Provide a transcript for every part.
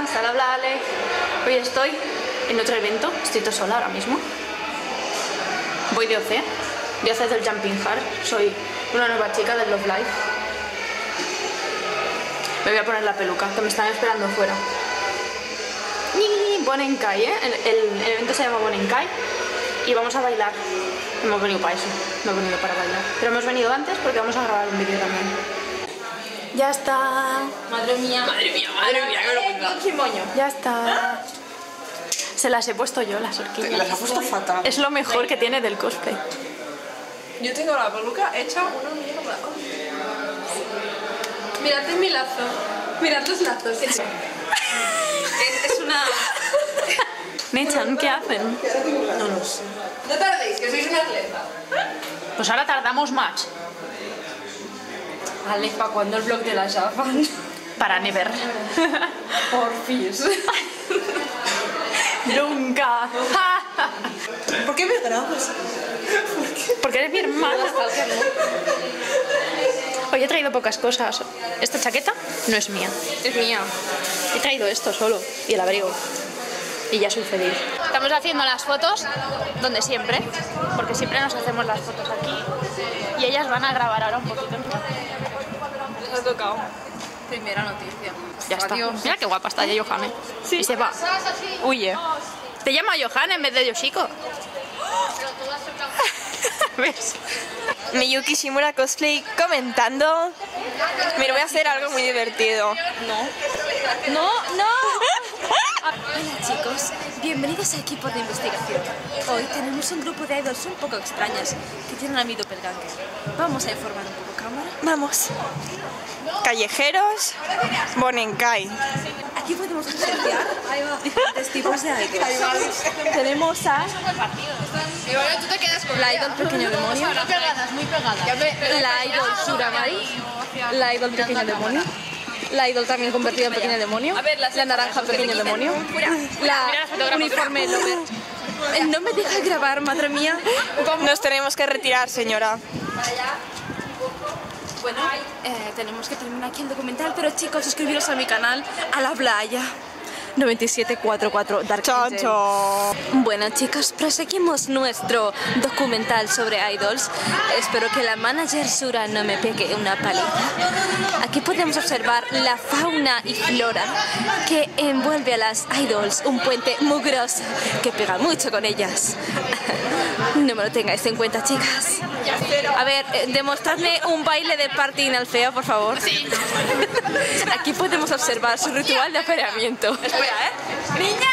buenas, hola Ale. Hoy estoy en otro evento, estoy toda sola ahora mismo. Voy de OC del Jumping Heart, soy una nueva chica del Love Life. Me voy a poner la peluca, que me están esperando fuera. Bonenkai, ¿eh? El evento se llama Bonenkai y vamos a bailar. Hemos venido para eso, no he venido para bailar. Pero hemos venido antes porque vamos a grabar un vídeo también. Ya está. Madre mía, qué vergüenza. ¡Qué moño! Ya está. Se las he puesto yo, las horquillas. Las ha puesto fatal. Es lo mejor que tiene del cosplay. Yo tengo la peluca hecha una mierda. Mirad mi lazo. Mirad los lazos. Es una... Nechan, ¿qué hacen? No lo sé. No tardéis, que sois una atleta. Pues ahora tardamos más. Ale, ¿para cuándo el vlog de la Jafan? Para never. Porfis. Nunca. ¿Por qué me grabas? Porque eres mi hermana. Hoy he traído pocas cosas. Esta chaqueta no es mía. Es mía. He traído esto solo y el abrigo. Y ya soy feliz. Estamos haciendo las fotos donde siempre, porque siempre nos hacemos las fotos aquí. Y ellas van a grabar ahora un poquito. Les ha tocado. Primera noticia. Ya está. Adiós. Mira qué guapa está ya Johanne. Sí. Y se va. Huye. Te llama Johanne en vez de Yoshiko. ¿Ves? Miyuki Shimura Cosplay comentando. Mira, voy a hacer algo muy divertido. No. Hola chicos, bienvenidos a Equipo de Investigación. Hoy tenemos un grupo de idols un poco extrañas que tienen a mi doppelganger. Vamos a informar un poco, cámara. Vamos. Callejeros, Bonenkai. Aquí podemos diferenciar diferentes tipos de idols. Tenemos a Y bueno, tú te quedas con la idol pequeño demonio, muy pegadas. la idol Suramari, la idol pequeño demonio, la idol también convertida en pequeño demonio, la naranja pequeño demonio, la uniforme lover. No me deja grabar, madre mía. Nos tenemos que retirar, señora. Bueno, tenemos que terminar aquí el documental, pero chicos, suscribiros a mi canal, a la playa. 9744 Dark Angel. Choncho. Bueno chicos, proseguimos nuestro documental sobre idols. Espero que la manager Sura no me pegue una paliza. Aquí podemos observar la fauna y flora que envuelve a las idols, un puente mugroso que pega mucho con ellas. No me lo tengáis en cuenta, chicas. A ver, demostradme un baile de party in Alfea, por favor. Sí. Aquí podemos observar su ritual de apareamiento. Espera, ¡Niña!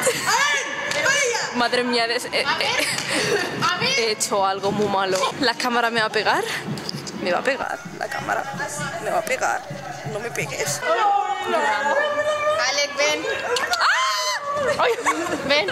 Madre mía, he hecho algo muy malo. ¿La cámara me va a pegar? Me va a pegar, la cámara me va a pegar. No me pegues. Alex, ven. Ven.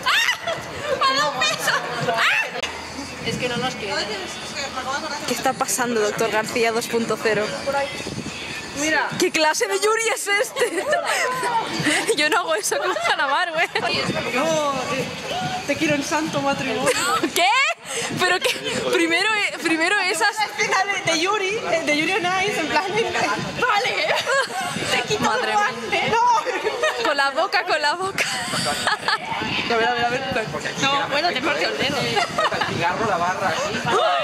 Es que no nos quiere. ¿Qué está pasando, doctor García 2.0? Mira. ¿Qué clase de Yuri es este? Yo no hago eso con Hanamar, güey. No, te quiero en santo matrimonio. ¿Qué? Pero que primero esas... escena de Yuri on Ice, en plan... Vale. Te quito Madre mía. No. Con la boca. A ver. No, bueno, te parte el dedo. El cigarro, la barra, así.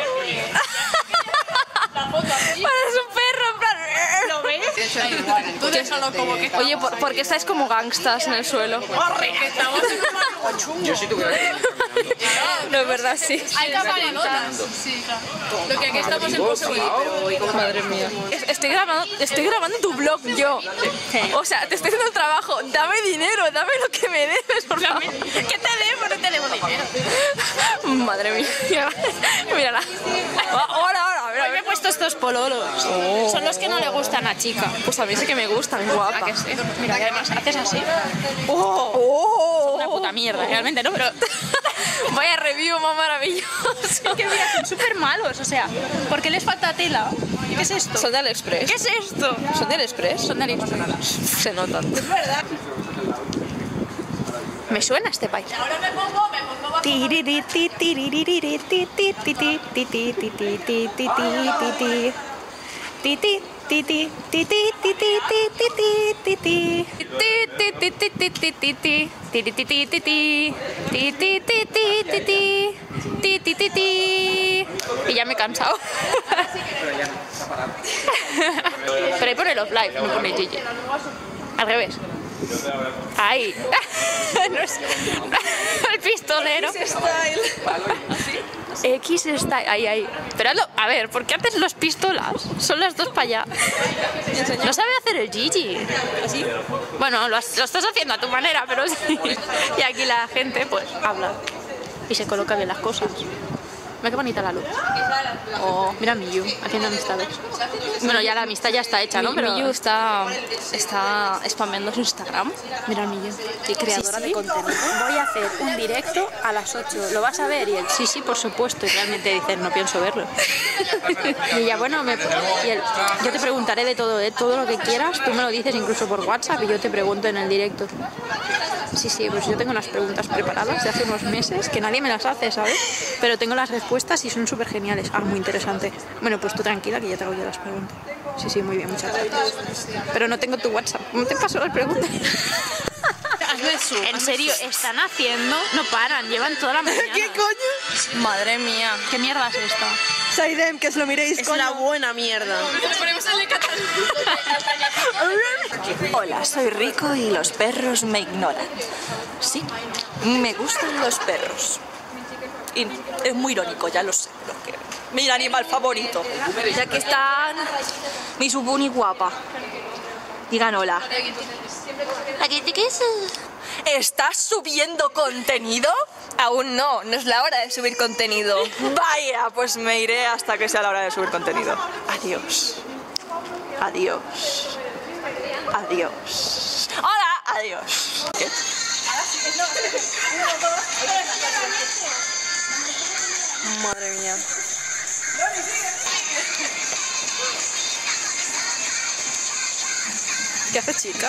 Pareces un perro, en plan... ¿Lo ves? Tú déjalo como que... Oye, ¿por qué estáis como gangstas en el suelo? que estamos en un chungo. Yo sí tuviera que... No, es verdad, sí. Hay camaradotas. Sí, claro. Lo que aquí estamos en pose bonito. Madre mía. Estoy grabando tu vlog yo. O sea, te estoy haciendo el trabajo. Dame dinero, dame lo que me debes, por favor. ¿Qué te debo? No te debo dinero. Madre mía. Mírala. Ahora, Hoy me he puesto estos pololos. Son los que no le gustan a chica. Pues a mí sí que me gustan, guapa. ¿A que sí? Mira, y además haces así. ¡Oh! Una puta mierda, realmente, ¿no? Pero... Vaya review más maravilloso. que mira, son súper malos, o sea, ¿por qué les falta tela? ¿Qué es esto? Son de AliExpress. ¿Qué es esto? ¿Son de AliExpress? Son de AliExpress. Se notan. Es verdad. Me suena este baile. Ahora me pongo Ti, ti, ti, ti, ti, ti. Ti, ti, ti, ti, ti, ti. Ti, ti, ti, ti, ti, ti. Ti, ti, ti, ti. Y ya me he cansado. Pero ya no, está parado. Pero ahí pone Love Live, no pone Gigi. Al revés. Ahí. No es- El pistolero. X Style. Ahí. Pero hazlo- a ver, ¿por qué haces los pistolas? Son las dos para allá. No sabe hacer el Gigi. Bueno, lo estás haciendo a tu manera, pero sí. Y aquí la gente pues habla y se coloca bien las cosas. Mira qué bonita la luz. Oh, mira a Miyu haciendo amistades. Bueno, ya la amistad ya está hecha, ¿no? Pero Miyu está spameando su Instagram. mira a Miyu. Y creadora de contenido. Voy a hacer un directo a las 8. ¿Lo vas a ver? Y él, sí, por supuesto. Y realmente dice, no pienso verlo. Y ella, bueno, y él, yo te preguntaré de todo lo que quieras. Tú me lo dices incluso por WhatsApp y yo te pregunto en el directo. Sí, pues yo tengo unas preguntas preparadas de hace unos meses que nadie me las hace, ¿sabes? Pero tengo las respuestas y son súper geniales. Ah, muy interesante. Bueno, pues tú tranquila que ya te hago yo las preguntas. Sí, muy bien, muchas gracias. Pero no tengo tu WhatsApp. ¿Cómo te paso las preguntas? En serio, están haciendo, no paran, llevan toda la mañana. ¿Qué coño? Madre mía. ¿Qué mierda es esta? Saidem, que os lo miréis. Es la buena mierda. Hola, soy Rico y los perros me ignoran. Sí, me gustan los perros. Y es muy irónico, ya lo sé. Mi animal favorito. Ya que están mi subuni guapa. Digan hola. ¿Estás subiendo contenido? Aún no, no es la hora de subir contenido. Vaya, pues me iré hasta que sea la hora de subir contenido. Adiós. Adiós. Adiós. Hola, adiós. ¿Qué? Madre mía. ¿Qué hace, chica?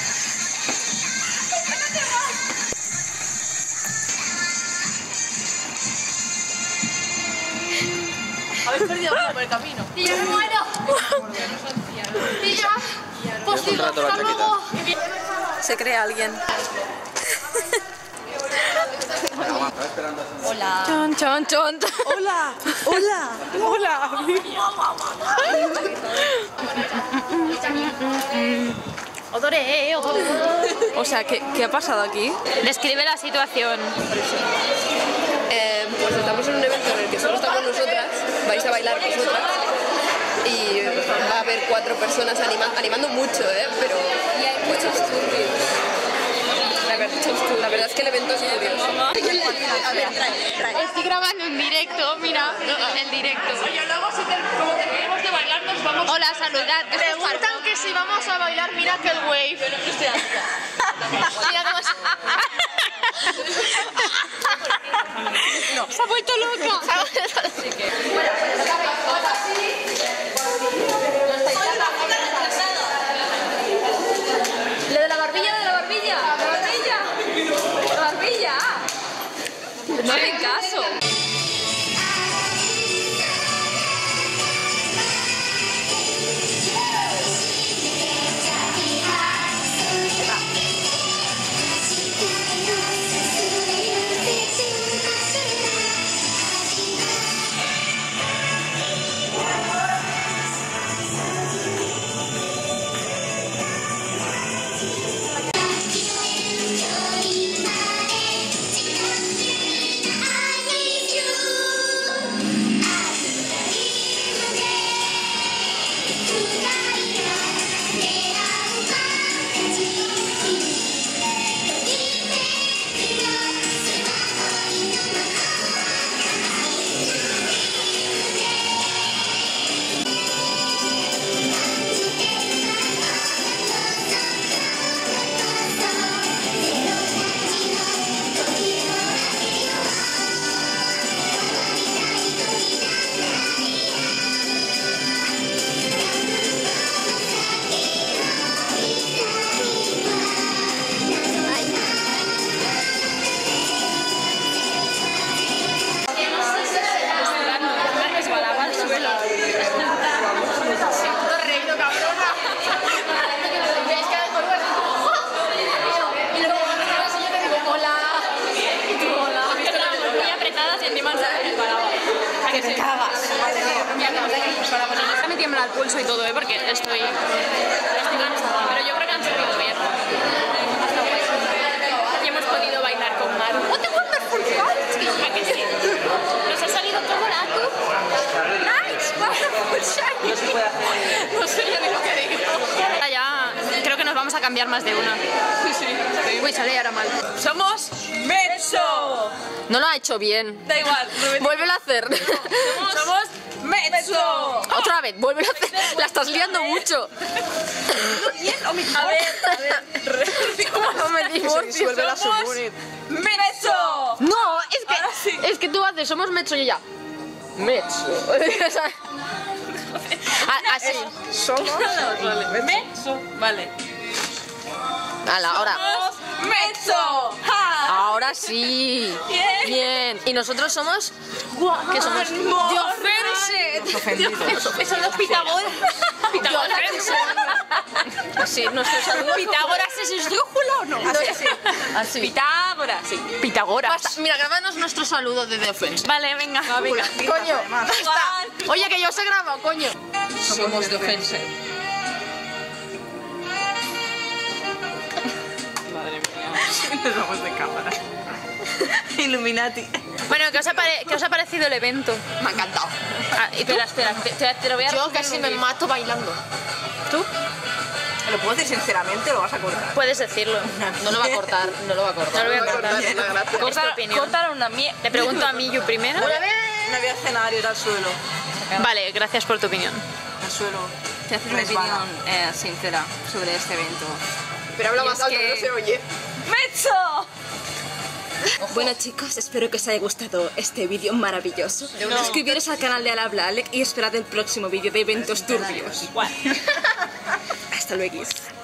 Habéis perdido uno por el camino. ¡Y yo me muero! ¡Y ya! Pues un rato la chaqueta. Se cree alguien. Hola. Chon, chon, chon. Hola. Odore. O sea, ¿qué ha pasado aquí? Describe la situación. Pues estamos en un evento en el que solo estamos nosotras, vais a bailar vosotras y va a haber 4 personas animando mucho, pero y hay muchos turbios. La verdad es que el evento es curioso. A ver, trae. Estoy grabando en directo, mira, el directo. Oye, luego si como terminemos de bailar nos vamos. Hola, saludad. Preguntan que si vamos a bailar Miracle Wave. Mira cómo se ha vuelto loca. Lo de la barbilla. No hacen caso. temblar el pulso y todo, porque estoy cansada, pero yo creo que han salido bien. Hasta guay. Y hemos podido bailar con Maru. ¡What a wonderful party! ¿A que sí? Nos ha salido todo barato. ¡Nice! ¡Wonderful shiny! No sé ya ni lo que digo. Ahora ya creo que nos vamos a cambiar más de una. Sí. Uy, sale ahora mal. Somos Mezzo. No lo ha hecho bien. Da igual. Vuélvelo a hacer. Somos Mezzo. Otra vez, vuélvelo a hacer. La estás liando mucho. A ver. No me divorcio. Somos Mezzo. No, Ahora sí. es que tú haces, somos Mezzo y ella. Mezzo. Así. Somos Mezzo. Vale. Hala, ahora. Somos Mezzo. ¡Ja! Ahora sí. Bien. Y nosotros somos. ¿Qué somos? Son los Pitágoras. Sí, nuestro saludo. ¿Pitágoras es esdrújula o no? Así. Pitágoras. Sí. Pitágoras. Basta, mira, grábanos nuestro saludo de The Offense. Vale, venga. Coño, basta. Oye, que yo os he grabado, coño. Somos The Offense. Nos vamos de cámara. Illuminati. Bueno, ¿qué os ha parecido el evento? Me ha encantado. Ah, espera, te lo voy a Yo resumir casi en me un vídeo. mato bailando. ¿Tú? ¿Lo puedo decir sinceramente o lo vas a cortar? Puedes decirlo. No lo va a cortar, no lo va a cortar. No lo voy a cortar. Es tu opinión. Cortar una mierda. Le pregunto a Miyu primero. No había escenario, era al suelo. Vale, gracias por tu opinión. Al suelo. Te haces una Resbala. opinión sincera sobre este evento. Pero habla Y más es alto, que- no se oye. ¡Mezzo! Bueno chicos, espero que os haya gustado este vídeo maravilloso. Suscribiros al canal de Alablalek y esperad el próximo vídeo de eventos turbios. Hasta luego.